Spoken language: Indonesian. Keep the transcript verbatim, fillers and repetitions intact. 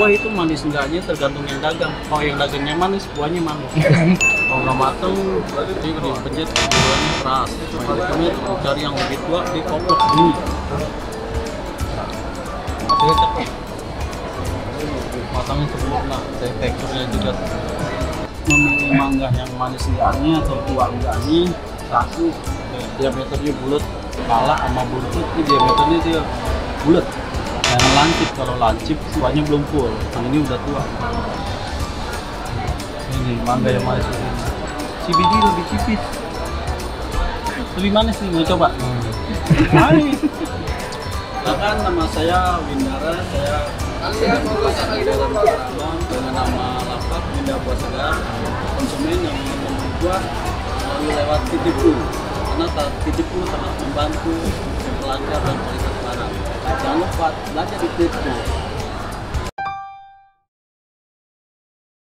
buah itu manis enggaknya tergantung yang dagang. Kalau yang dagangnya manis, buahnya manis. Kalau nggak mateng, berarti dipencet buahnya keras. Jadi kami cari yang lebih tua di koplok ini. Hasilnya cepat. Matangnya sempurna, teksturnya juga. Memilih mangga yang manis enggaknya atau tua enggaknya, satu diameternya bulat, kalah sama buntut, ini diameternya dia bulat. Jangan lancip, kalau lancip tuanya belum full. Yang ini udah tua. Ini mangga yang manis ini. C B D lebih tipis, lebih manis nih, mau coba? Manis. Silakan, nama saya Windara, saya dengan nama lengkap Winda Buah Segar. Konsumen yang ingin membeli buah melalui lewat Titipku, karena Titipku sangat membantu, lancar dan kualitas barang. Jangan lupa belajar di Titipku.